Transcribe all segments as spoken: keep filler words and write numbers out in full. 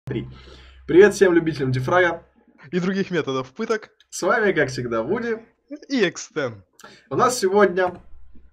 Три. Привет всем любителям дифрага и других методов пыток. С вами, как всегда, Вуди и Экстен. У нас сегодня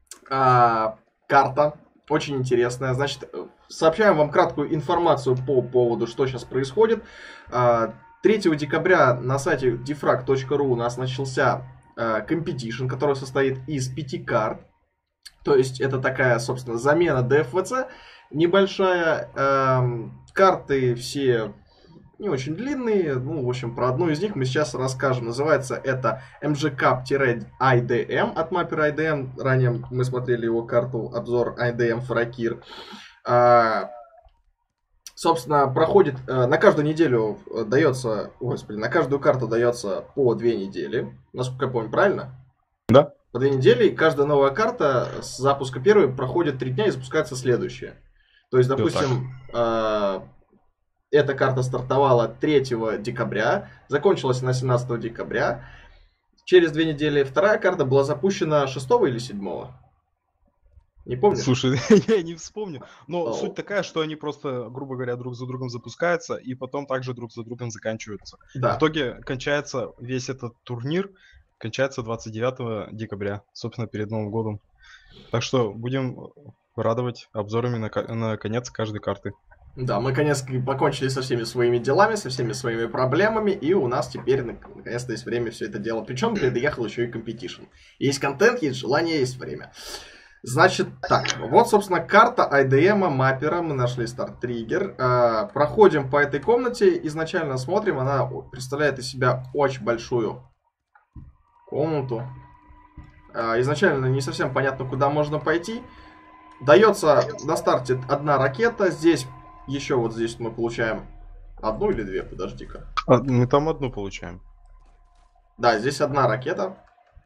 а, карта очень интересная. Значит, сообщаем вам краткую информацию по поводу, что сейчас происходит. А, третьего декабря на сайте дифраг точка ру у нас начался а, competition, который состоит из пяти карт. То есть это такая, собственно, замена ди эф ви си небольшая. Э, карты все не очень длинные. Ну, в общем, про одну из них мы сейчас расскажем. Называется это эм джи кап-ай ди эм от маппера ай ди эм. Ранее мы смотрели его карту, обзор ай ди эм Фаракир. Э, собственно, проходит э, на каждую неделю дается, господи, на каждую карту дается по две недели. Насколько я помню, правильно? Да. По две недели, каждая новая карта с запуска первой проходит три дня и запускается следующая. То есть, допустим, э, эта карта стартовала третьего декабря, закончилась на семнадцатого декабря. Через две недели вторая карта была запущена шестого или седьмого. Не помню. Слушай, я не вспомню. Но О. суть такая, что они просто, грубо говоря, друг за другом запускаются и потом также друг за другом заканчиваются. Да. В итоге кончается весь этот турнир. Кончается двадцать девятого декабря, собственно, перед Новым годом. Так что будем радовать обзорами на, на конец каждой карты. Да, мы, наконец, покончили со всеми своими делами, со всеми своими проблемами, и у нас теперь, наконец-то, есть время все это делать. Причем приехал еще и компетишн. Есть контент, есть желание, есть время. Значит, так, вот, собственно, карта ай ди эм маппера, мы нашли старт-триггер. Э, проходим по этой комнате, изначально смотрим, она представляет из себя очень большую комнату. Изначально не совсем понятно, куда можно пойти. Дается на старте одна ракета. Здесь еще вот здесь мы получаем одну или две, подожди-ка. А, мы там одну получаем. Да, здесь одна ракета.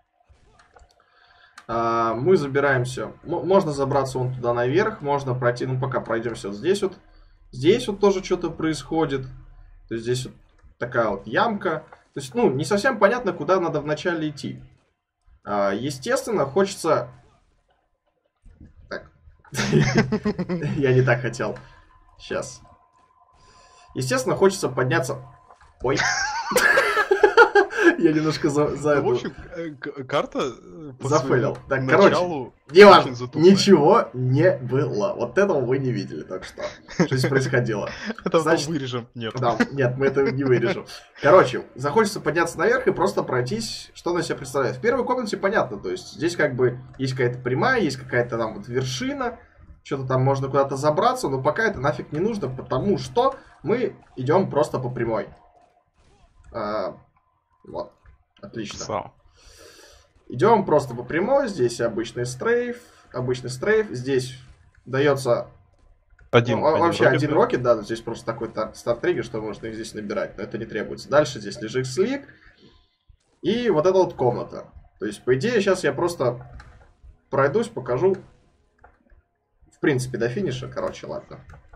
Мы забираемся. Можно забраться вон туда наверх. Можно пройти, ну пока пройдемся вот здесь вот. Здесь вот тоже что-то происходит. То есть здесь вот такая вот ямка. То есть, ну, не совсем понятно, куда надо вначале идти. А, естественно, хочется... Так. Я не так хотел. Сейчас. Естественно, хочется подняться... Ой. Я немножко за, за ну, в общем, карта зафейлил. Так, короче, неважно, ничего не было. Вот этого вы не видели, так что. Что здесь происходило. Это значит, вырежем. Нет. Да, нет, мы это не вырежем. Короче, захочется подняться наверх и просто пройтись, что она себя представляет. В первой комнате понятно, то есть здесь как бы есть какая-то прямая, есть какая-то там вот вершина, что-то там можно куда-то забраться, но пока это нафиг не нужно, потому что мы идем просто по прямой. А, вот, отлично. Сам. Идем просто по прямой, здесь обычный стрейф, обычный стрейф, здесь дается один, ну, один вообще рокет, один да? рокет, да, здесь просто такой старт-триггер, что можно их здесь набирать, но это не требуется. Дальше здесь лежит слик, и вот эта вот комната. То есть, по идее, сейчас я просто пройдусь, покажу, в принципе, до финиша, короче, ладно.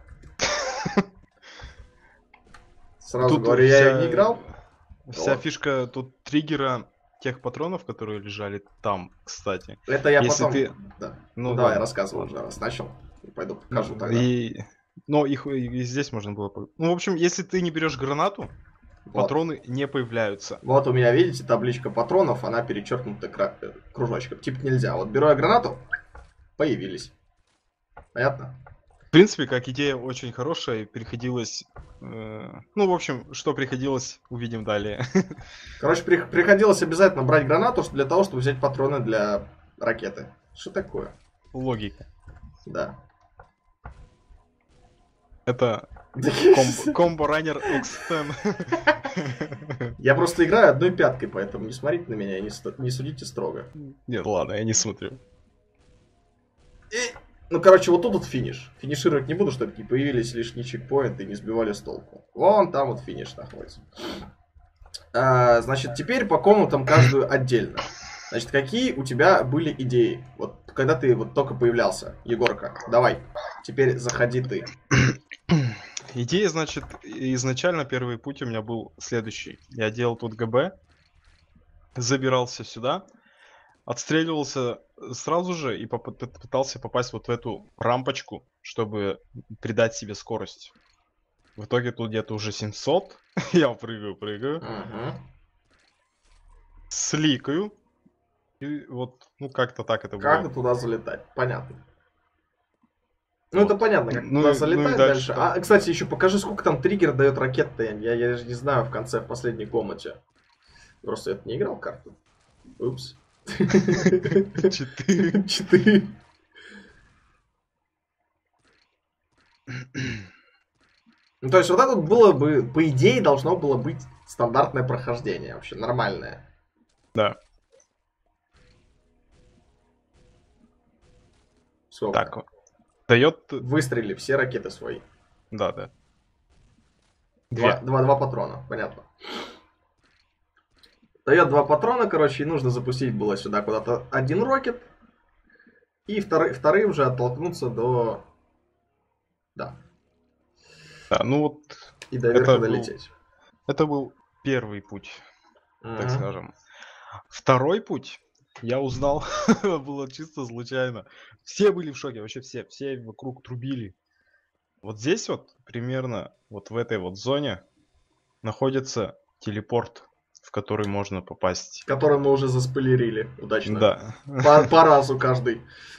Сразу тут говорю, вся, я не играл. Вся вот. Фишка тут триггера тех патронов, которые лежали там, кстати. Это я Если потом... ты... Да. Ну, ну да. давай, рассказывай уже, раз начал. Пойду покажу ну, тогда. И... Но их и здесь можно было... Ну, в общем, если ты не берешь гранату, вот. Патроны не появляются. Вот у меня, видите, табличка патронов, она перечеркнута кружочком. Типа нельзя. Вот беру я гранату, появились. Понятно? В принципе, как идея очень хорошая, приходилось... Э, ну, в общем, что приходилось, увидим далее. Короче, при, приходилось обязательно брать гранату для того, чтобы взять патроны для ракеты. Что такое? Логика. Да. Это комбо-раннер Экстен. Я просто играю одной пяткой, поэтому не смотрите на меня и не, не судите строго. Нет, ладно, я не смотрю. И... Ну, короче, вот тут вот финиш. Финишировать не буду, чтобы не появились лишние чекпоинты и не сбивали с толку. Вон там вот финиш находится. А, значит, теперь по комнатам каждую отдельно. Значит, какие у тебя были идеи? Вот когда ты вот только появлялся, Егорка, давай, теперь заходи ты. Идея, значит, изначально первый путь у меня был следующий. Я делал тут ГБ, забирался сюда, отстреливался сразу же и пытался попасть вот в эту рампочку, чтобы придать себе скорость. В итоге тут где-то уже семьсот. Я прыгаю, прыгаю. Угу. Сликаю. И вот, ну как-то так это Как было. туда залетать? Понятно. Ну, Вот. это понятно, как Ну, туда и- залетать ну и дальше. дальше А, там- кстати, еще покажи, сколько там триггер дает ракета. Я, я же не знаю в конце, в последней комнате. Просто это не играл карту. Упс. Четыре. Четыре. Ну, то есть, вот это было бы, по идее, должно было быть стандартное прохождение вообще, нормальное. Да. Сколько? Так. Дает. Выстрелили все ракеты свои. Да, да. Два, Две. два, два патрона, понятно. Дает два патрона, короче, и нужно запустить было сюда куда-то один рокет. И вторые, вторые уже оттолкнуться до... Да. Да, ну вот. И до верха Это был- долететь. Это был первый путь, так Мгм. скажем. Второй путь я узнал, было чисто случайно. Все были в шоке, вообще все, все вокруг трубили. Вот здесь вот, примерно, вот в этой вот зоне находится телепорт, в который можно попасть. Который мы уже заспойлерили удачно. Да. По, по разу каждый.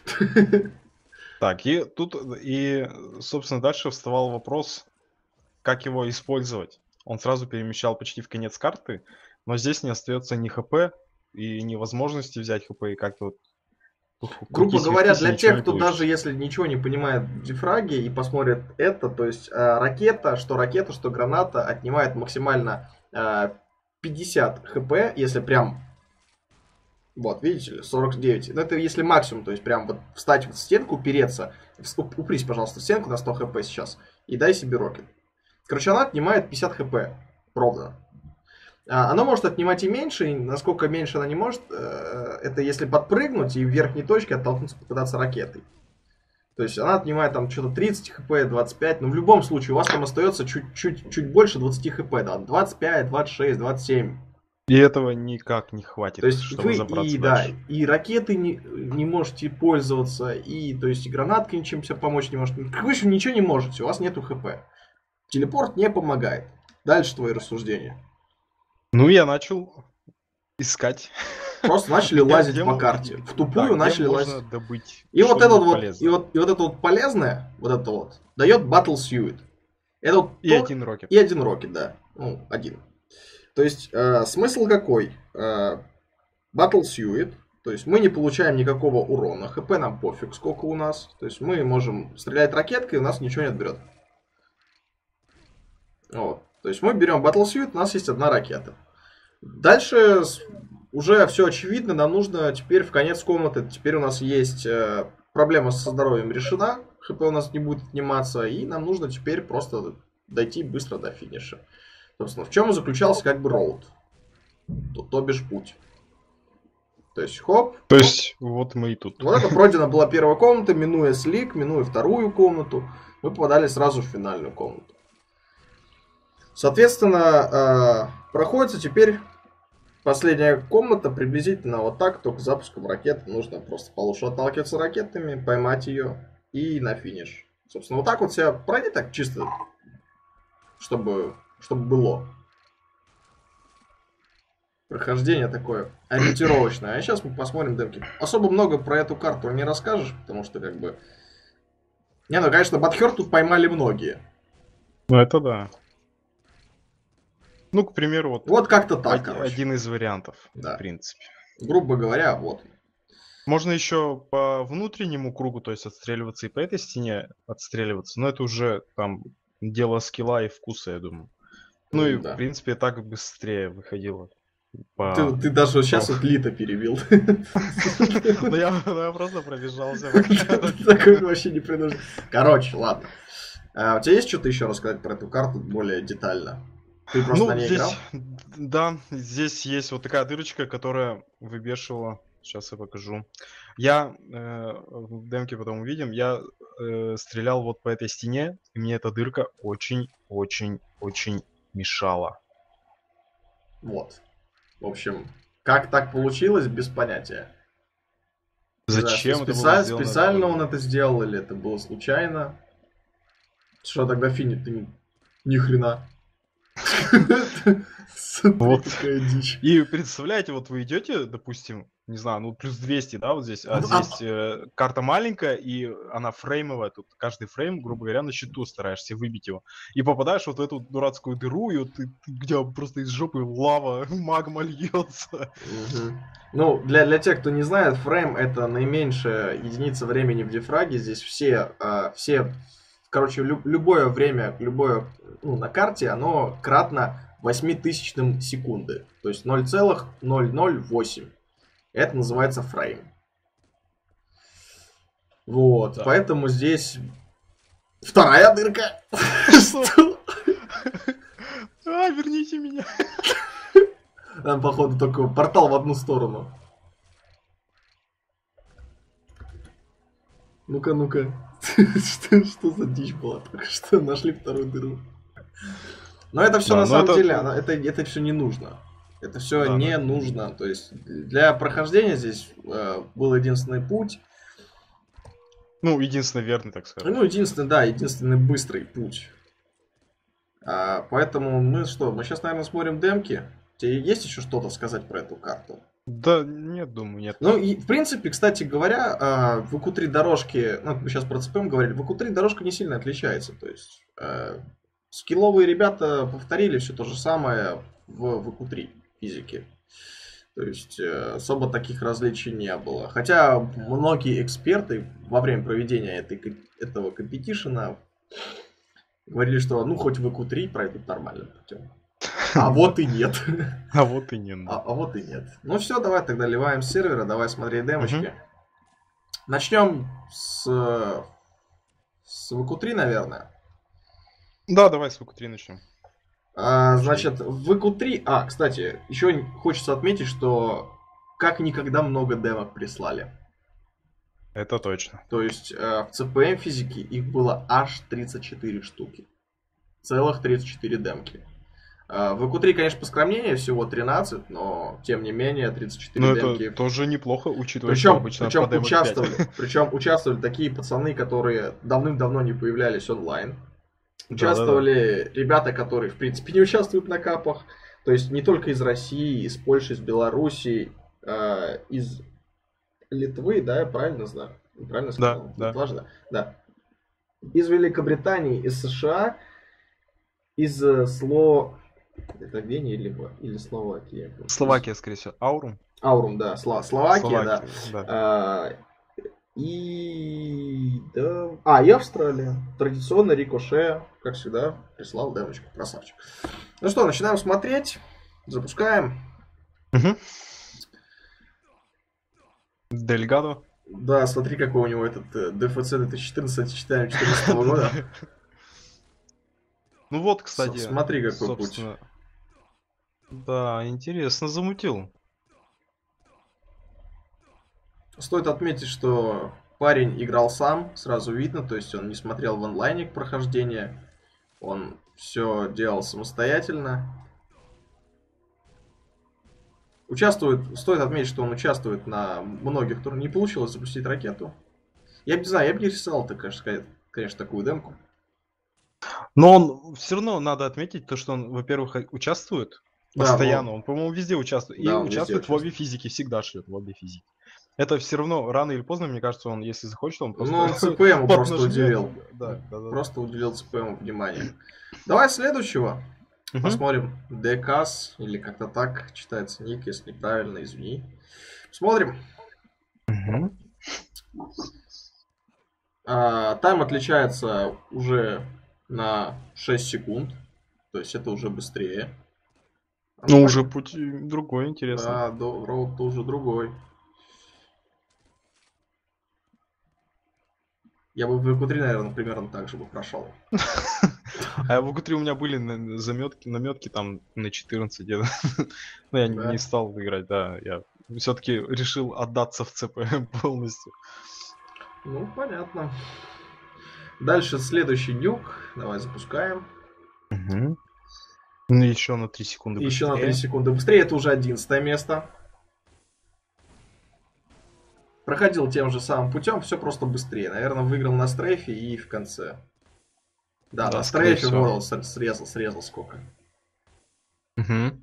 Так, и тут, и, собственно, дальше вставал вопрос, как его использовать. Он сразу перемещал почти в конец карты, но здесь не остается ни хп и ни возможности взять хп, и как-то вот... тут Грубо крутись, говоря, вертись, для ничего тех, не кто получится. даже если ничего не понимает в дифраге и посмотрит это, то есть э, ракета, что ракета, что граната отнимает максимально э, пятьдесят хп, если прям... Вот, видите ли, сорок девять. Ну, это если максимум, то есть прям вот встать в стенку, упереться. В- уп- Упрись, пожалуйста, в стенку на сто хп сейчас. И дай себе рокет. Короче, она отнимает пятьдесят хп. Ровно. А, Она может отнимать и меньше, и насколько меньше она не может, э, это если подпрыгнуть и в верхней точке оттолкнуться, попытаться ракетой. То есть она отнимает там что-то тридцать хп, двадцать пять, но в любом случае у вас там остается чуть-чуть чуть больше двадцать хп, да, двадцать пять, двадцать шесть, двадцать семь. И этого никак не хватит, То есть чтобы вы забраться и, да, дальше. и ракеты не, не можете пользоваться, и то есть и гранаткой ничем себе помочь не может. В общем, ничего не можете, у вас нету хп. Телепорт не помогает. Дальше твои рассуждения. Ну, я начал искать. Просто начали Где- лазить где по мо- карте. где- В тупую да, где начали можно лазить. добыть И вот это что-нибудь вот, полезное. и вот, и вот это вот полезное, вот это вот, дает Battle Suit. Это вот И то- один рокет. и один рокет, да. Ну, один. То есть, э, смысл какой? Э, Battle Suit, то есть мы не получаем никакого урона, хп нам пофиг, сколько у нас. То есть мы можем стрелять ракеткой, и у нас ничего не отберет. Вот. То есть мы берем Battle Suit, у нас есть одна ракета. Дальше с- уже все очевидно, нам нужно теперь в конец комнаты. Теперь у нас есть э, проблема со здоровьем решена, хп у нас не будет отниматься, и нам нужно теперь просто дойти быстро до финиша. Собственно, в чем и заключался как бы роуд. То, то бишь путь. То есть, хоп. То есть, вот мы и тут. Вот это пройдена была первая комната, минуя слик, минуя вторую комнату. Мы попадали сразу в финальную комнату. Соответственно, э, проходится теперь последняя комната приблизительно вот так, только с запуском ракеты. Нужно просто получше отталкиваться ракетами, поймать ее и на финиш. Собственно, вот так вот себя пройди так чисто, чтобы, чтобы было. Прохождение такое ориентировочное. А сейчас мы посмотрим демки. Особо много про эту карту не расскажешь, потому что как бы... Не, ну, конечно, Батхер тут поймали многие. Ну, это да. Ну, к примеру, вот, Вот как-то так, од- короче. один из вариантов, Да. в принципе. Грубо говоря, вот. Можно еще по внутреннему кругу, то есть отстреливаться и по этой стене отстреливаться, но это уже там дело скилла и вкуса, я думаю. Ну и, Да. в принципе, так быстрее выходило. По... Ты, ты даже сейчас вот Лита перебил. Ну я, ну, я просто пробежался. Такой вообще не принужден. Короче, ладно. А, у тебя есть что-то еще рассказать про эту карту более детально? Ты просто Ну, на ней играл? здесь, да, здесь есть вот такая дырочка, которая выбешивала. Сейчас я покажу. Я э, в демке потом увидим. Я э, стрелял вот по этой стене, и мне эта дырка очень-очень-очень мешала. Вот. В общем, как так получилось, без понятия. Не знаю, Зачем это специально, было сделано? специально он это сделал или это было случайно? Что тогда финиш? Ты не, Ни хрена. Вот. И представляете, вот вы идете, допустим, не знаю, ну плюс двести, да, вот здесь, а здесь э, карта маленькая, и она фреймовая, тут каждый фрейм, грубо говоря, на счету стараешься выбить его. И попадаешь вот в эту дурацкую дыру, и вот ты, где просто из жопы лава, магма льется. Угу. Ну, для, для тех, кто не знает, фрейм это наименьшая единица времени в дифраге. Здесь все, э, все короче, лю, любое время, любое, ну, на карте, оно кратно восьмитысячным секунды. То есть ноль целых ноль ноль восемь. Это называется фрейм. Вот, да. Поэтому здесь вторая дырка. Что? А, верните меня. Там, походу, только портал в одну сторону. Ну-ка, ну-ка. что, что за дичь была? Только что нашли вторую дыру. Но это все да, на самом это... деле, это, это все не нужно. Это все да, не да. нужно. То есть для прохождения здесь э, был единственный путь. Ну, единственный верный, так сказать. Ну, единственный, да, единственный быстрый путь. А, поэтому мы что, мы сейчас, наверное, смотрим демки. Тебе есть еще что-то сказать про эту карту? Да, нет, думаю, нет. Ну, и, в принципе, кстати говоря, в ВК три дорожки, ну, мы сейчас про ЦПМ говорили, в ВК три дорожка не сильно отличается. То есть, э, скилловые ребята повторили все то же самое в ВК три физике. То есть, э, особо таких различий не было. Хотя многие эксперты во время проведения этой, этого компетишена говорили, что, ну, хоть в ВК три пройдут нормальным путем. А вот и нет. А вот и нет. А, а вот и нет. Ну все, давай тогда ливаем с сервера, давай смотреть демочки. Угу. Начнем с, с ВК три, наверное. Да, давай с ВК три начнем. А, значит, в ВК три... А, кстати, еще хочется отметить, что как никогда много демок прислали. Это точно. То есть в ЦПМ физике их было аж тридцать четыре штуки. Целых тридцать четыре демки. В ВК три, конечно, поскромнее, всего тринадцать, но тем не менее тридцать четыре ну, демки. Это тоже неплохо, учитывая, причем, что обычно причем участвовали, причем участвовали такие пацаны, которые давным-давно не появлялись онлайн. Участвовали да, да, да. ребята, которые, в принципе, не участвуют на капах. То есть не только из России, из Польши, из Белоруссии, э, из Литвы, да, я правильно знаю? Правильно сказал? Да, да. Важно? Да. Из Великобритании, из США, из Сло... Это Вене или, или Словакия? Словакия, скорее всего. Аурум? Аурум, да. Сло... Словакия, Словакия, да. да. А, и... Да... А, и Австралия. Традиционно Рикоше, как всегда, прислал демочку. Красавчик. Ну что, начинаем смотреть. Запускаем. Угу. Дельгадо. Да, смотри, какой у него этот ДФЦ две тысячи четырнадцатого две тысячи четырнадцатого года. Ну вот, кстати. Смотри, какой путь. Да, интересно замутил. Стоит отметить, что парень играл сам, сразу видно, то есть он не смотрел в онлайне прохождение. Он все делал самостоятельно. Участвует, стоит отметить, что он участвует на многих турнирах. Не получилось запустить ракету. Я бы не знаю, я бы не рисовал, конечно, конечно, такую демку. Но он все равно надо отметить то, что он, во-первых, участвует постоянно. Да, он, он по-моему, везде участвует. Да, и участвует в обе физике, всегда шлет в обе физики. Это все равно рано или поздно, мне кажется, он, если захочет, он просто... Ну, он ЦПМу просто уделил. Да, да, да. Просто уделил ЦПМу внимание. Давай следующего. Угу. Посмотрим. Декас, или как-то так читается ник, если неправильно, извини. Смотрим. Угу. А, тайм отличается уже на шесть секунд. То есть это уже быстрее. А ну, уже путь другой, интересно. Да, роут уже другой. Я бы в ВК три, наверное, примерно так же бы прошел. А в ВК три у меня были заметки, наметки там на четырнадцать где-то. Но я не стал играть, да. Я все-таки решил отдаться в ЦП полностью. Ну, понятно. Дальше следующий дюк. Давай запускаем. Угу. Ну, еще на три секунды быстрее. Еще на три секунды быстрее. Это уже одиннадцатое место. Проходил тем же самым путем, все просто быстрее. Наверное, выиграл на стрейфе и в конце. Да, Да, да, скорее Strafe всего. World ср- срезал, срезал сколько. Мгм.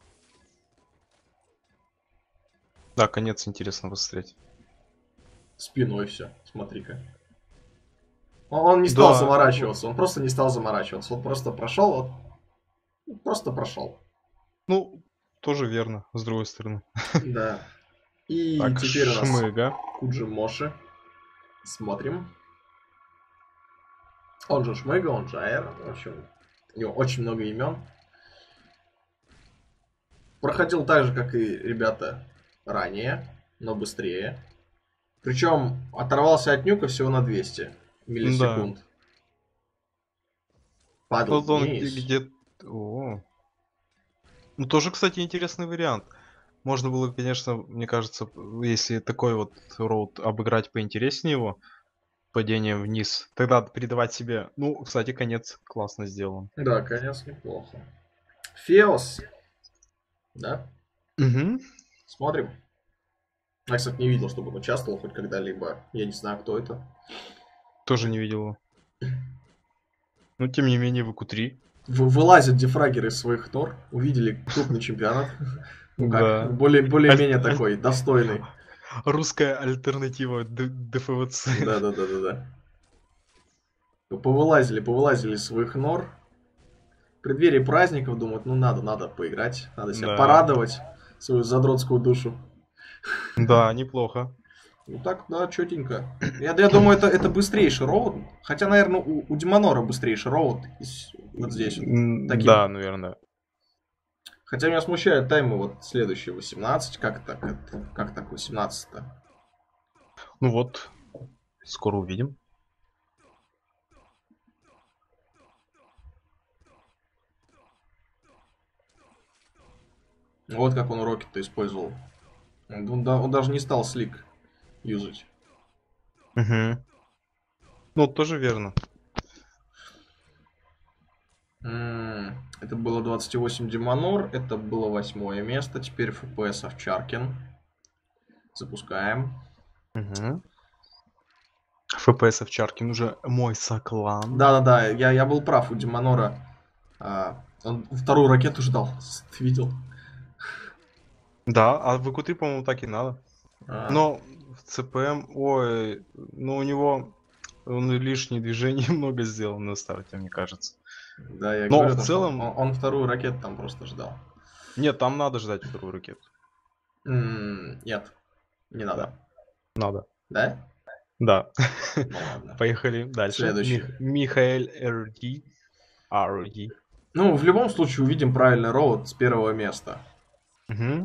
Да, конец интересно посмотреть. Спиной все, смотри-ка. Он, он не стал Да, неплохо. заморачиваться, он просто не стал заморачиваться. Он просто прошел, вот, ну, просто прошел. Ну, тоже верно, с другой стороны. Да. И Так, теперь у нас Шмыга. Куджи Моши. Смотрим. Он же Шмыга, он же Аэр. В общем, у него очень много имен. Проходил так же, как и ребята ранее, но быстрее. Причем оторвался от нюка всего на двести Да. миллисекунд. Падал Вот он где... вниз. где... О. Ну, тоже, кстати, интересный вариант. Можно было, конечно, мне кажется, если такой вот роут обыграть поинтереснее его, падением вниз, тогда передавать себе... Ну, кстати, конец классно сделан. Да, конец неплохо. Феос. Да? Угу. Смотрим. Я, кстати, не видел, чтобы он участвовал хоть когда-либо. Я не знаю, кто это. Тоже не видел его. Но, тем не менее, в q В- вылазят дефрагеры из своих нор. Увидели крупный чемпионат. Ну как, Да. более, более-менее Аль- аль- такой, достойный. Русская альтернатива Д- ДФВЦ. Да-да-да-да-да. Повылазили, повылазили из своих нор. В преддверии праздников думают, ну надо, надо поиграть. Надо себя Да. порадовать, свою задротскую душу. Да, неплохо. Ну так, да, четенько. Я, я думаю, это, это быстрейший роут. Хотя, наверное, у, у Демонора быстрейший роут. из- Вот здесь вот. М, Таким. Да, наверное. Хотя меня смущают таймы вот следующие восемнадцать. Как так? Это, как так восемнадцать-то? Ну вот, скоро увидим. Вот как он рокет-то использовал. Он, да- он даже не стал слик юзать. Угу. Ну, тоже верно. М, Это было двадцать восемь Демонор, это было восьмое место. Теперь эф пи эс Овчаркин. Запускаем. Угу. эф пи эс Овчаркин уже мой соклан. Да-да-да, я, я был прав, у Демонора а, он вторую ракету ждал. Ты видел? Да, а в q по-моему, так и надо. А, Но в ЦПМ, ой, ну у него он лишние движения много сделал на старте, мне кажется. да, я Но говорю, в то, что целом, он, он вторую ракету там просто ждал. нет, там надо ждать вторую ракету. М, Нет, не надо. Надо. Да? Да. Ну ладно. Поехали дальше. Следующий. Мих- Михаэль РД. РД. Ну, в любом случае увидим правильный роут с первого места. Угу.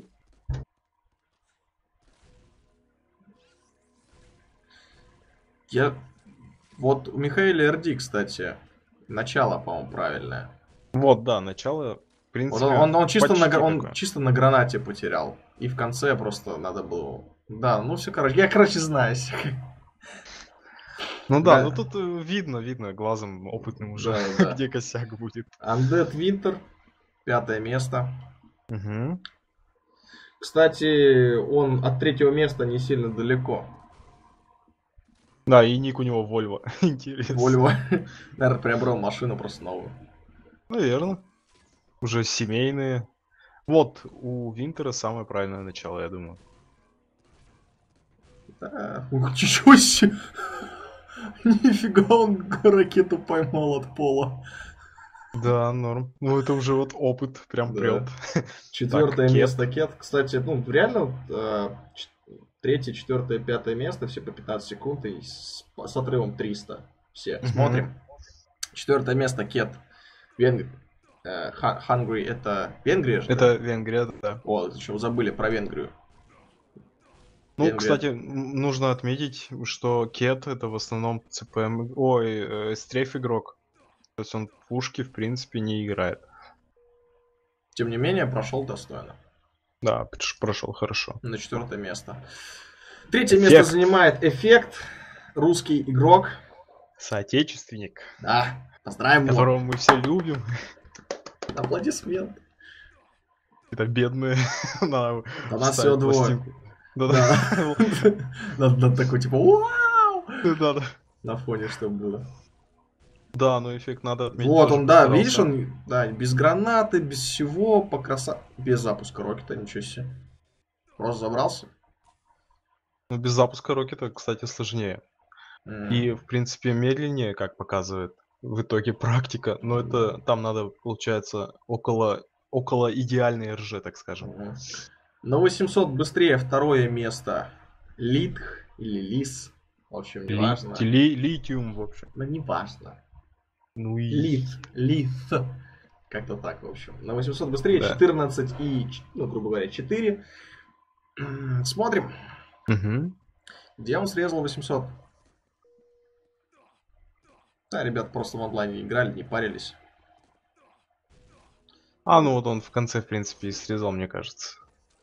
Я... Вот у Михаэля РД, кстати, начало, по-моему, правильное. Вот, да, начало, в Вот принципе, он, он, он чисто на, почти гра- он такое. чисто на гранате потерял. И в конце просто надо было... Да, ну все, короче, я, короче, знаю. Ну да, Да. ну тут э, видно, видно глазом опытным уже, Да, да. где косяк будет. Undead Winter, пятое место. Угу. Кстати, он от третьего места не сильно далеко. Да, и ник у него Вольво. Интересно. Volvo, наверное, приобрел машину просто новую. Наверное. Уже семейные. Вот, у Винтера самое правильное начало, я думаю. Да, ух, чего себе. Нифига, он ракету поймал от пола. Да, норм. Ну это уже вот опыт прям Да. прет. Четвертое Так, место Кет. Кстати, ну реально э, ч- третье, четвертое, пятое место все по пятнадцать секунд и с, с отрывом триста. Все. Мгм. Смотрим. Четвертое место Кет. Венгрия. Э, Ха- Hungary это Венгрия же? Это да? Венгрия, да. О, еще забыли про Венгрию. Ну, Венгрия. кстати, м, нужно отметить, что Кет это в основном ЦПМ, ой, э, стрейф игрок. То есть он пушки в принципе не играет. Тем не менее, прошел достойно. Да, прошел хорошо. На четвертое место. Третье Эффект. место занимает Эффект. Русский игрок. Соотечественник, Да, поздравим его. которого мы все любим. Аплодисмент. Это бедные. Надо Да нас вставить всего двое. пластинку. Да, Да. Надо, надо такой типа вау! да, да. На фоне, чтобы было. Да, но эффект надо отметить. Вот тоже он, да, постарался. видишь, он, да, без гранаты, без всего, по краса... Без запуска рокета, ничего себе. Просто забрался. Ну, без запуска рокета, кстати, сложнее. Mm. И, в принципе, медленнее, как показывает в итоге практика. Но это там надо, получается, около, около идеальной эр жи, так скажем. Mm. На восемьсот быстрее второе место. Литх или Лис. В общем, не Ли, важно. ли, литиум, в общем. Ну, не важно. Ну и... Лит. Лит. Как-то так, в общем. На восемьсот быстрее, Да. четырнадцать и, ну, грубо говоря, четыре. Смотрим. Угу. Где он срезал восемьсот? Да, ребят просто в онлайне играли, не парились. А, ну вот он в конце, в принципе, и срезал, мне кажется.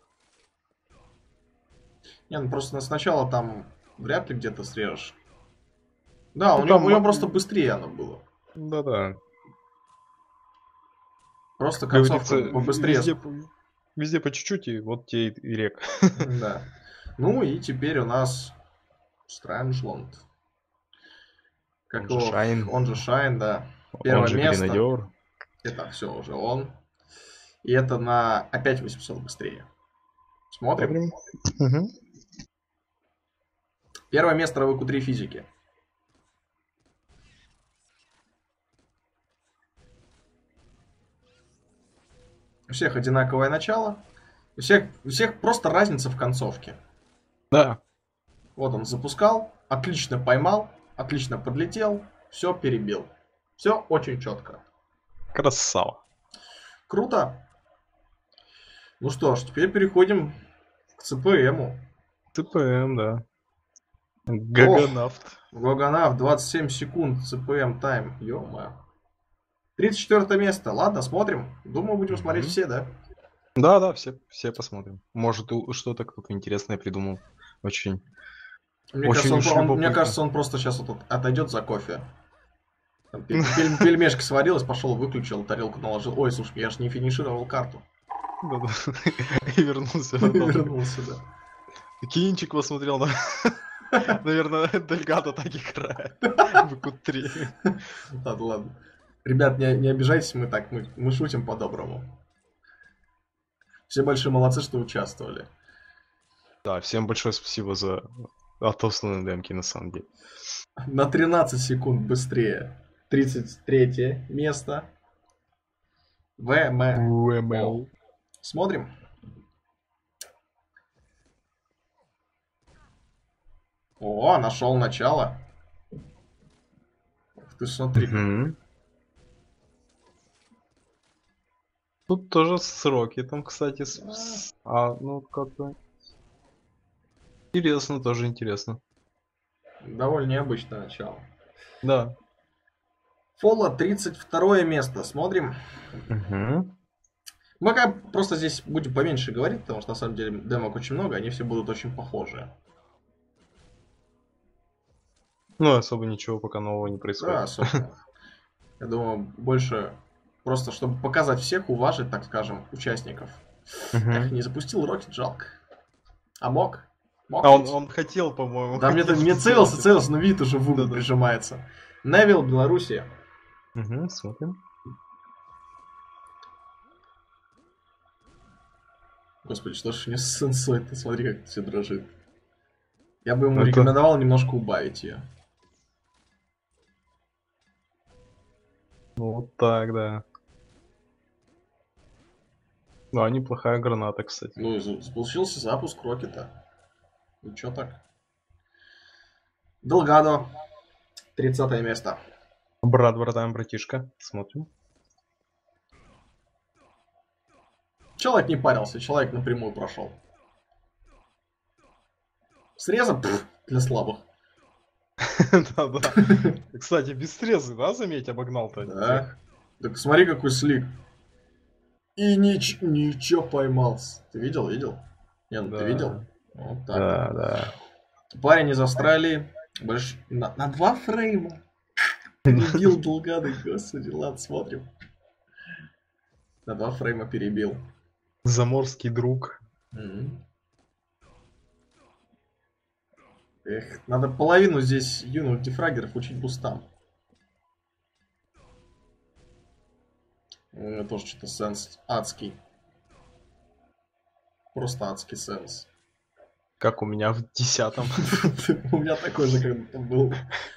Не, ну просто сначала там вряд ли где-то срежешь. Да, Ну, у, него, там у него ма- просто быстрее оно было. Да-да. Просто Как концовка говорится, побыстрее. везде, по- везде по чуть-чуть, и вот те и и рек. Да. Ну и теперь у нас Странджланд. Как Он же его, Шайн, он же Шайн, да. он Первое же место. Гренадер. Это все уже он. И это на опять восемьсот быстрее. Смотрим. Угу. Первое место РВК три физики. У всех одинаковое начало. У всех, у всех просто разница в концовке. Да. Вот он запускал, отлично поймал, отлично подлетел, все перебил. Все очень четко. Красава. Круто. Ну что ж, теперь переходим к ЦПМу. ЦПМ, да. Гаганавт. Гоганав, двадцать семь секунд, ЦПМ тайм. Ё-моё. тридцать четвёртое место. Ладно, смотрим. Думаю, будем смотреть Мгм. все, да? Да, да, все, все посмотрим. Может, у- что-то кто-то интересное придумал. Очень, Мне очень кажется, он, уж про- он- мне любопытно. кажется, он просто сейчас вот от- отойдет за кофе. Там пель- пель- пельмешка сварилась, пошел, выключил, тарелку наложил. Ой, слушай, я же не финишировал карту. Да-да. И вернулся И назад. вернулся, да. Кинчик посмотрел, на... наверное, Дельгадо так играет. В ку три. Ладно, ладно. Ребят, не, не обижайтесь, мы так, мы, мы шутим по-доброму. Все большие молодцы, что участвовали. Да, всем большое спасибо за отосланные демки, на самом деле. На тринадцать секунд быстрее. тридцать третье место. ВМО. УМЛ. Смотрим. О, нашел начало. Ух ты, смотри. Мгм. Тут тоже сроки там, кстати. с- с- А, ну, как-то... Интересно, тоже интересно. Довольно необычное начало. Да. Фола тридцать второе место. Смотрим. Угу. Мы как просто здесь будем поменьше говорить, потому что на самом деле демок очень много, они все будут очень похожие. Ну, особо ничего пока нового не Да, происходит. особенно. Я думаю, больше просто, чтобы показать всех, уважить, так скажем, участников. Мгм. Эх, не запустил Рокет, жалко. А мог? Мог А он, ведь? он хотел, по-моему. Да, мне, хотел мне сделать целился, это. целился, но вид уже в угол Да-да. прижимается. Невил, Белоруссия. Мгм, смотрим. Господи, что ж не с сенсой-то? Смотри, как все дрожит. Я бы ему Это- рекомендовал немножко убавить ее. Ну, вот так, да. Ну, а неплохая граната, кстати. Ну, и за- получился запуск Рокета. Ничего так. Делгадо. тридцатое место. Брат, братан, братишка. Смотрим. Человек не парился, человек напрямую прошел. Срезом пф, для слабых. Да-да. Кстати, без срезы, да, заметь, обогнал-то? Да. Так смотри, какой слик. И нич- ничего поймался. Ты видел, видел? Не, ну ты Да. видел? Вот так. Да, да. Парень из Австралии. Больш... На, на два фрейма. Перебил Долгады, господи. Ладно, смотрим. На два фрейма перебил. Заморский друг. Мгм. Эх, надо половину здесь юных дефрагеров учить бустам. У меня тоже что-то сенс адский. Просто адский сенс. Как у меня в десятом. У меня такой же когда-то был.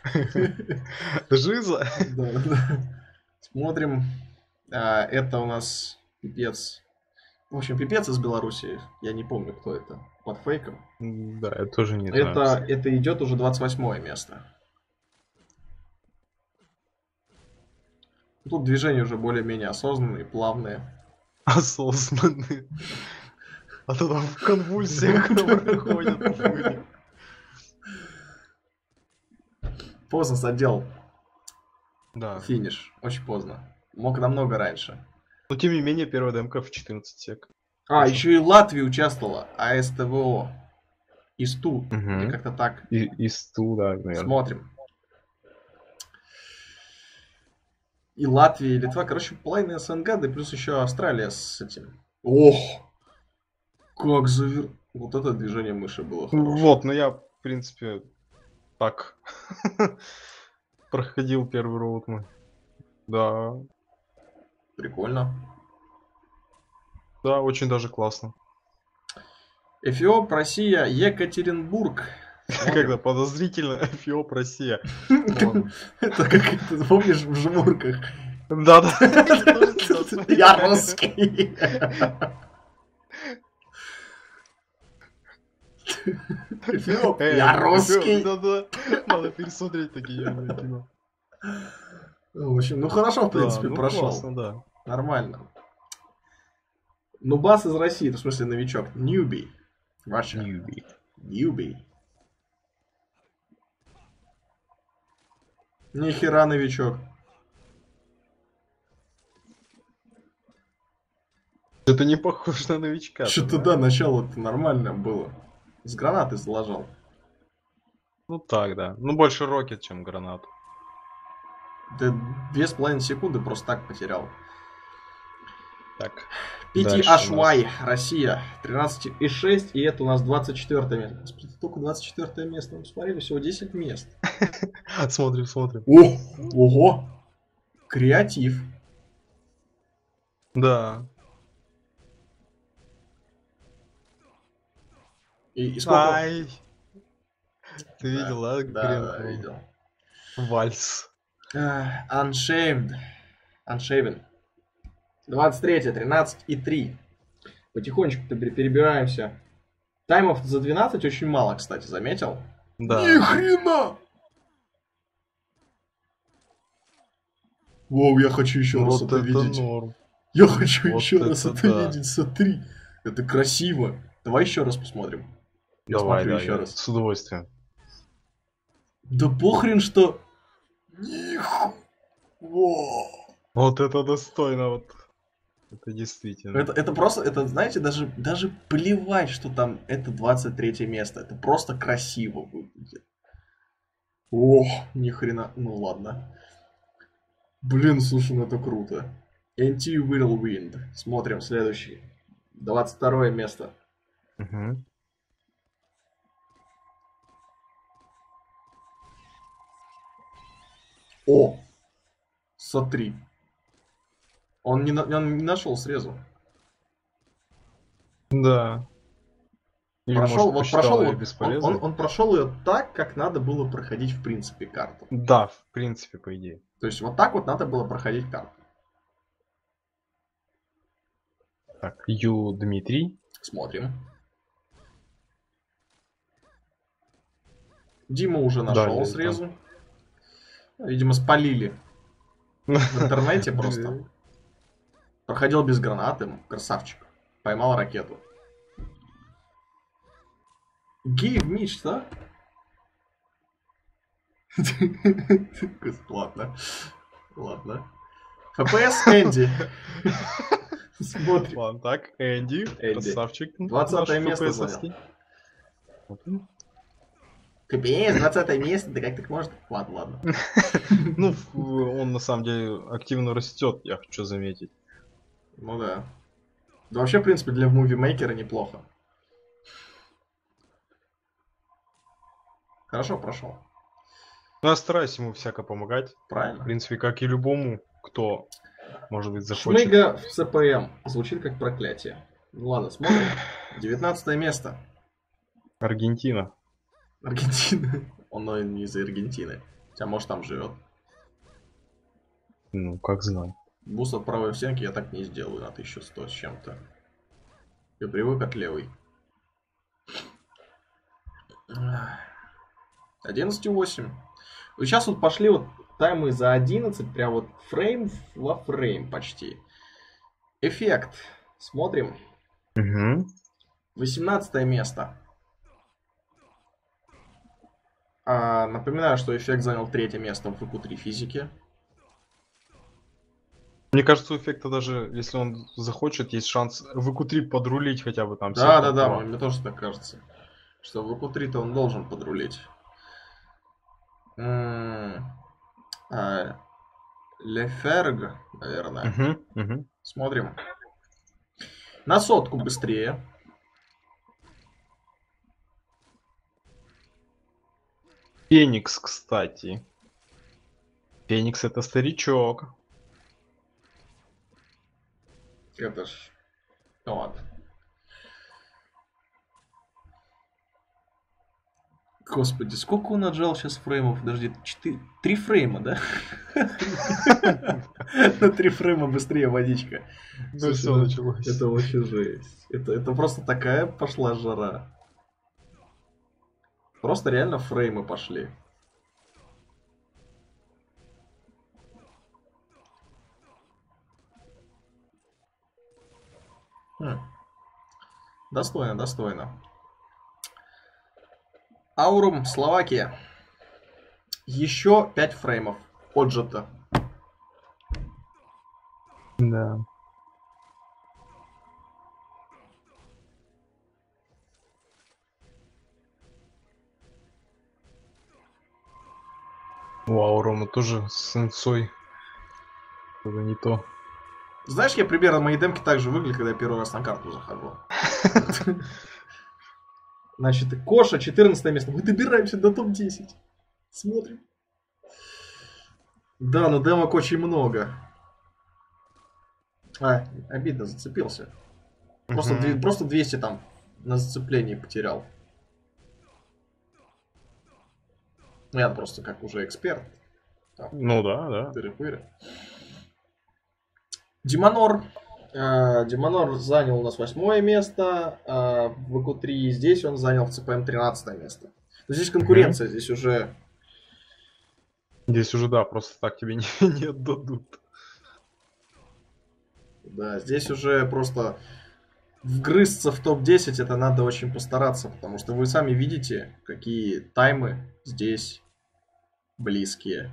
Жиза. Да, да. Смотрим. Это у нас пипец. В общем, пипец из Беларуси. Я не помню, кто это. Под фейком. Да, я тоже не это, знаю. Это идет уже двадцать восьмое место. Тут движения уже более-менее осознанные, плавные. Осознанные. А то там в конвульсиях проходят. Поздно задел. Да. Финиш. Очень поздно. Мог намного раньше. Но тем не менее, первая демка в четырнадцать сек. А, Хорошо. Еще и Латвия участвовала. АСТВО. ИСТУ. Угу. Или как-то так. И, ИСТУ, да, наверное. Смотрим. И Латвия, и Литва. Короче, половина СНГ, да плюс еще Австралия с этим. Ох! Как завер... Вот это движение мыши было хорошее. Вот, ну я, в принципе, так проходил первый роут мой. Да. Прикольно. Да, очень даже классно. Эфиоп, Россия, Екатеринбург. Когда подозрительно Эфиоп, Россия. Это как ты помнишь в жмурках. Да-да. Я русский. Эфиоп, я русский. Да-да. Надо пересмотреть такие кино. В общем, ну хорошо, в принципе, прошел. Классно, да. Нормально. Ну, бас из России, в смысле новичок. Ньюби. Ваша. Ньюби. Ньюби. Нихера новичок. Это не похоже на новичка. Что-то да, начало-то нормально было. С гранаты заложил. Ну так, да. Ну больше рокет, чем гранату. Ты две с половиной секунды просто так потерял. Так. пи ти эйч уай, Россия, тринадцать и шесть, и это у нас двадцать четвёртое место. Господи, только двадцать четвёртое место. Мы посмотрели, всего десять мест. Смотрим, смотрим. О, ого! Креатив. Да. И, и сколько... Ай. Ты да, видел, да? Да, да, видел. Вальс. Uh, Unshamed. Unshaven. двадцать три, тринадцать и три. Потихонечку-то перебираемся. Таймов за двенадцать очень мало, кстати, заметил? Да. Ни хрена! Воу, я хочу еще вот раз это, это видеть. Норм. Я хочу вот еще это раз это да. видеть. Смотри. Это красиво. Давай еще раз посмотрим. Я Давай, смотрю да, еще я раз. С удовольствием. Да похрен, что... Ниху. Во. Вот это достойно, вот. Это действительно. Это, это просто, это, знаете, даже, даже плевать, что там это двадцать третье место. Это просто красиво выглядит. Ох, ни хрена. Ну ладно. Блин, слушай, ну это круто. Anti-Whirlwind. Смотрим следующий. двадцать второе место. Угу. О! Смотри. Он не, на, он не нашел срезу. Да. Или, прошел, может, вот прошел, он, он, он прошел ее так, как надо было проходить в принципе карту. Да, в принципе, по идее. То есть вот так вот надо было проходить карту. Так, Ю Дмитрий. Смотрим. Дима уже нашел да, срезу. Там. Видимо, спалили в интернете просто. Проходил без гранаты, красавчик. Поймал ракету. Гей в меч, да? Ладно. Ладно. эф пи эс Энди. Смотрим. Ладно, так, Энди, Энди. Красавчик. двадцатое место занял. ка пи эс, двадцатое место, да как так может? Ладно, ладно. Ну, он на самом деле активно растет, я хочу заметить. Ну да. Да вообще, в принципе, для мувимейкера неплохо. Хорошо прошел. Ну, я стараюсь ему всяко помогать. Правильно. В принципе, как и любому, кто может быть, захочет. Шмыга в ЦПМ. Звучит как проклятие. Ну ладно, смотрим. девятнадцатое место. Аргентина. Аргентина. Он, наверное, не из Аргентины. Хотя, может, там живет. Ну, как знать. Буст от правой стенки я так не сделаю на тысячу сто с чем-то. Я привык от левой. одиннадцать восемь. Вот сейчас вот пошли вот таймы за одиннадцать, прям вот фрейм во фрейм почти. Эффект. Смотрим. Угу. восемнадцатое место. А, напоминаю, что эффект занял третье место в ВК три физике. Мне кажется, у эффекта даже, если он захочет, есть шанс в ВК три подрулить хотя бы там. Да, да, да, мне, мне тоже так кажется. Что в ВК три-то он должен подрулить. М-м- а, Леферг, наверное. Угу, угу. Смотрим. На сотку быстрее. Феникс, кстати. Феникс это старичок. Это ж... Ну ладно. Господи, сколько он отжал сейчас фреймов? Подожди, четыре... Три фрейма, да? На три фрейма быстрее водичка. Ну все началось. Это вообще жесть. Это просто такая пошла жара. Просто реально фреймы пошли. Хм. Достойно, достойно. Аурум, Словакия. Еще пять фреймов. Отжито. Да. У Аурума тоже с инфой. Это не то. Знаешь, я примерно мои демки так же выглядят, когда я первый раз на карту захожу. Значит, Коша, четырнадцатое место. Мы добираемся до топ десять. Смотрим. Да, но демок очень много. А, обидно, зацепился. Просто, Мгм. две- просто двести там на зацеплении потерял. Ну, я просто как уже эксперт. Там, Ну да, да. тыры-пыры. Демонор. Э, Демонор занял у нас восьмое место. э, В ВК три здесь он занял в ЦПМ тринадцатое место. Но здесь конкуренция, здесь уже... Здесь уже, да, просто так тебе не, не отдадут. Да, здесь уже просто вгрызться в топ десять это надо очень постараться, потому что вы сами видите, какие таймы здесь близкие.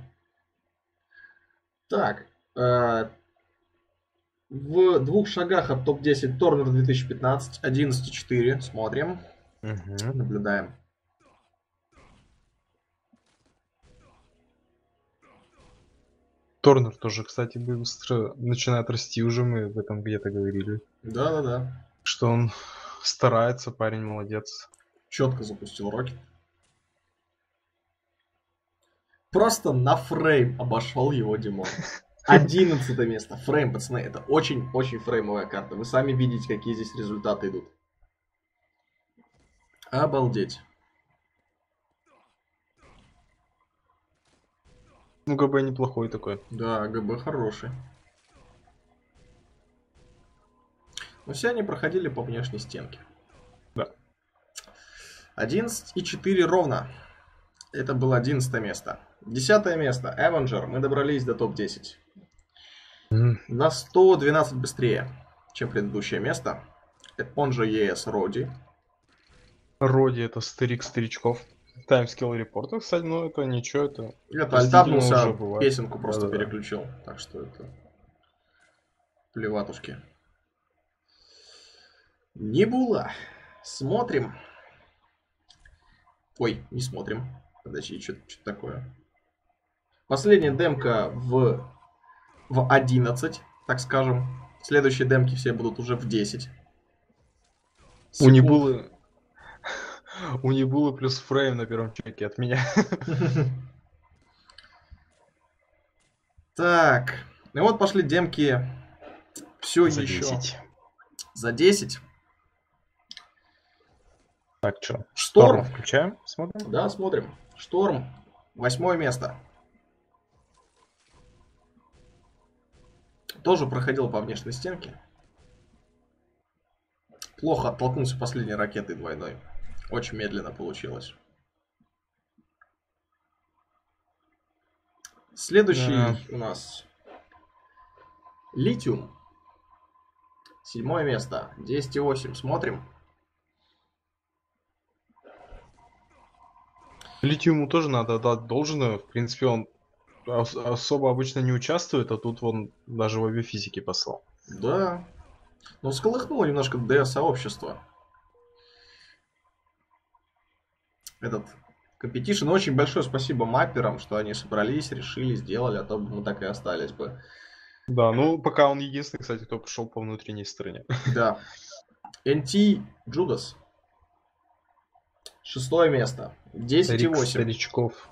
Так, э, в двух шагах от топ десять Торнер две тысячи пятнадцать, одиннадцать четыре, смотрим, Угу. наблюдаем. Торнер тоже, кстати, быстро начинает расти уже, мы об этом где-то говорили. Да-да-да, Что он старается, парень молодец. четко запустил Рокет. Просто на фрейм обошел его Димон. одиннадцатое место. Фрейм, пацаны, это очень-очень фреймовая карта. Вы сами видите, какие здесь результаты идут. Обалдеть. Ну, ГБ неплохой такой. Да, ГБ хороший. Но все они проходили по внешней стенке. Да. одиннадцать и четыре ровно. Это было одиннадцатое место. десятое место. Эвенджер. Мы добрались до топ десять. Mm. На сто двенадцать быстрее, чем предыдущее место. Он же ЕС Роди. Роди это старик старичков. Таймскилл репорта, кстати, ну это ничего, это... Это альтапнулся, уже бывает. песенку просто Да-да-да. переключил. Так что это... Плеватушки. Небула. Смотрим. Ой, не смотрим. Подожди, что такое. Последняя демка в, в одиннадцать, так скажем. Следующие демки все будут уже в десять. У Небулы... У Небулы плюс фрейм на первом чеке от меня. Так. И вот пошли демки все За еще. десять. За десять. Так, что? Шторм. Шторм включаем, смотрим? Да, смотрим. Шторм. Восьмое место. Тоже проходил по внешней стенке. Плохо оттолкнулся последней ракетой двойной. Очень медленно получилось. Следующий Да. у нас Литиум. Седьмое место. десять и восемь. Смотрим. Литиуму тоже надо отдать должное. В принципе, он ос- особо обычно не участвует, а тут он даже в авиафизике послал. Да. Ну, всколыхнуло немножко д-сообщество. Этот компетишн. Очень большое спасибо мапперам, что они собрались, решили, сделали, а то бы мы так и остались бы. Да, ну пока он единственный, кстати, кто пошел по внутренней стороне. Да. эн ти Judas. Шестое место. десять и Старик восемь. старичков.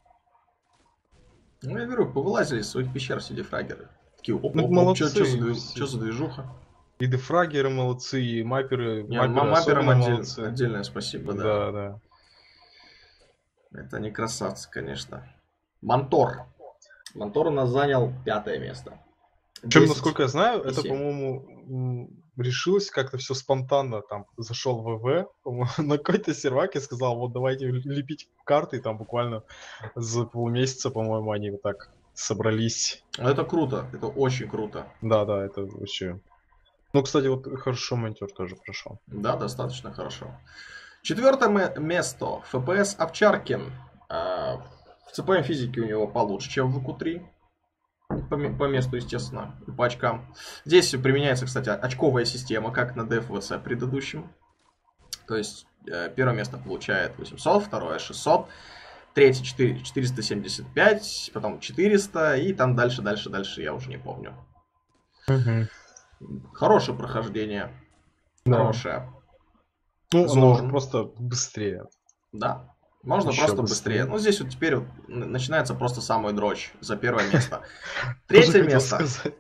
Ну, я говорю, повылазили из своих пещер все дефрагеры. Такие, оп, Ну, оп, оп, молодцы что за, все. чё за движуха? И дефрагеры молодцы, и мапперы, Не, мапперы ма- мапперам особенно отдель- молодцы. отдельное спасибо, да. Да, да. Это они красавцы, конечно. Монтор. Монтор у нас занял пятое место. Причем, десять насколько я знаю, и это, семь. по-моему, м, решилось как-то все спонтанно. Там зашел ВВ, по-моему, на какой-то сервак и сказал, вот давайте лепить карты, и там буквально за полмесяца, по-моему, они вот так собрались. Это круто, это очень круто. Да, да, это вообще. Ну, кстати, вот хорошо монтер тоже прошел. Да, достаточно хорошо. Четвертое ме- место. эф пи эс Овчаркин. А, в цэ пэ эм физике у него получше, чем в ви кью три. По, ме- по месту, естественно, и по очкам. Здесь применяется, кстати, очковая система, как на деф ви си предыдущем. То есть э, первое место получает восемьсот, второе шестьсот, третье четыре- четыреста семьдесят пять, потом четыреста, и там дальше, дальше, дальше, я уже не помню. Угу. Хорошее прохождение. Да. Хорошее. Ну, Зорн. оно уже просто быстрее. Да. Можно Еще просто быстрее. быстрее. Ну, здесь вот теперь вот н- начинается просто самый дрочь за первое место. Тоже Третье хотел место. сказать.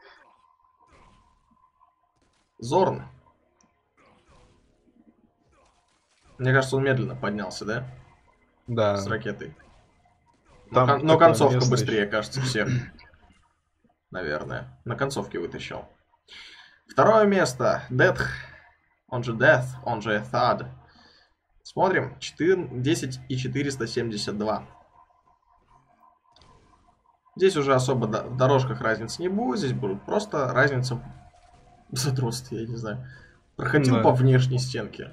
Зорн. Мне кажется, он медленно поднялся, да? Да. С ракетой. Там но кон- но такое концовка место быстрее, еще. кажется, всех. Наверное. На концовке вытащил. Второе место. Death. Он же Death. Он же Thad. Смотрим. четыре, десять и четыреста семьдесят два. Здесь уже особо до- в дорожках разницы не будет. Здесь будет просто разница в задротстве, я не знаю. Проходил Да. по внешней стенке.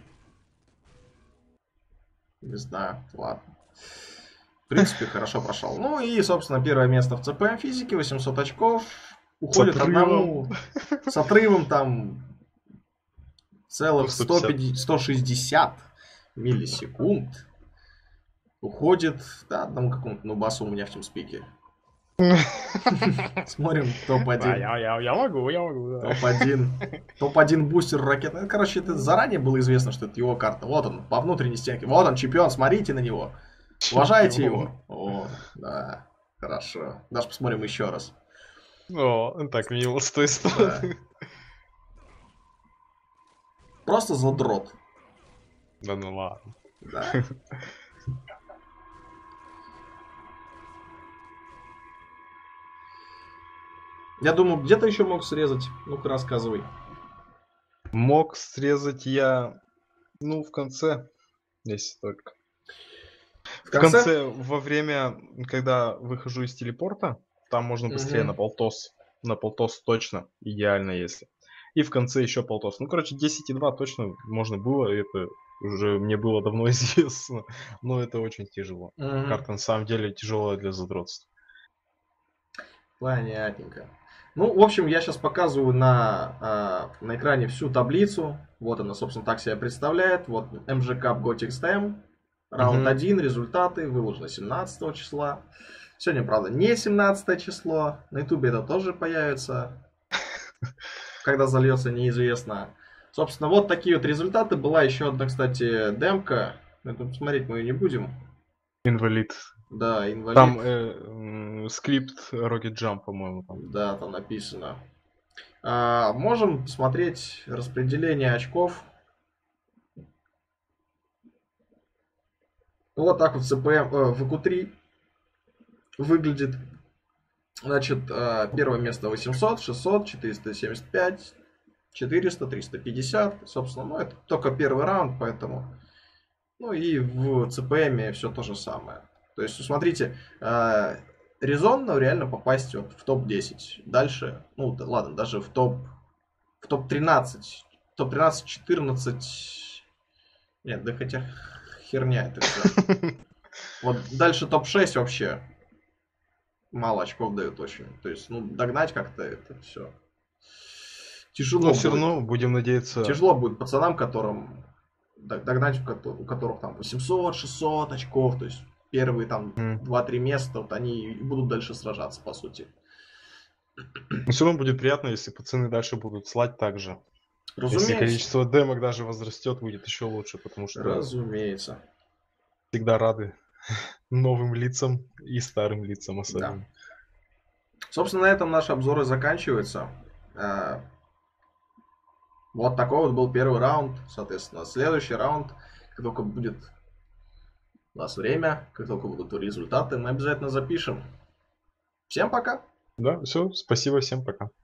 Не знаю, ладно. В принципе, хорошо прошел. Ну и, собственно, первое место в цэ пэ эм физике, восемьсот очков. Уходит одному с отрывом там целых сто сто пятьдесят, сто шестьдесят миллисекунд. Уходит, да, одному какому-то нубасу у меня в TeamSpeak. Смотрим топ Да, один. я, я, я могу, я могу. Да. топ один. топ один бустер ракет. Ну, короче, это заранее было известно, что это его карта. Вот он, по внутренней стенке. Вот он, чемпион, смотрите на него. Уважайте его. О, да, хорошо. Даже посмотрим еще раз. О, так мило с той Да. стороны. Просто задрот. Да ну ладно. Да. Я думаю, где-то еще мог срезать. Ну-ка, рассказывай. Мог срезать я, ну, в конце, если только. В В конце? конце, во время, когда выхожу из телепорта, там можно быстрее Мгм. на полтос. На полтос точно, идеально если. И в конце еще полтос. Ну, короче, десять и два точно можно было, это уже мне было давно известно. Но это очень тяжело. Мгм. Карта на самом деле тяжелая для задротства. Понятненько. Ну, в общем, я сейчас показываю на, а, на экране всю таблицу. Вот она, собственно, так себя представляет. Вот эм джи Cup Gothic Stem. Раунд Мгм. один, результаты выложены семнадцатого числа. Сегодня, правда, не семнадцатое число. На ютубе это тоже появится. Когда зальется, неизвестно. Собственно, вот такие вот результаты. Была еще одна, кстати, демка. Это смотреть мы ее не будем. Инвалид. Да, инвалид. Там э, м, скрипт Rocket Jump, по-моему. Там. Да, там написано. А, можем посмотреть распределение очков. Вот так вот ЦПМ, э, в ку три выглядит. Значит, э, первое место восемьсот, шестьсот, четыреста семьдесят пять, четыреста, триста пятьдесят. Собственно, ну это только первый раунд, поэтому... Ну и в ЦПМе все то же самое. То есть, смотрите, э, резонно реально попасть вот в топ десять. Дальше, ну да, ладно, даже в топ в топ тринадцать. топ тринадцать, четырнадцать. Нет, да хотя херня это все. Вот дальше топ шесть вообще мало очков дают очень. То есть, ну, догнать как-то это все тяжело. Но все равно будем надеяться. Тяжело будет пацанам, которым догнать, у которых там восемьсот, шестьсот очков. То есть первые там два-три места, вот они будут дальше сражаться, по сути. Но все равно будет приятно, если пацаны дальше будут слать так же. Разумеется. Если количество демок даже возрастет, будет еще лучше, потому что... Разумеется. Всегда рады новым лицам и старым лицам особенно. Да. Собственно, на этом наш обзор и заканчивается. Вот такой вот был первый раунд. Соответственно, следующий раунд, как только будет у нас время, как только будут результаты, мы обязательно запишем. Всем пока. Да, все, спасибо, всем пока.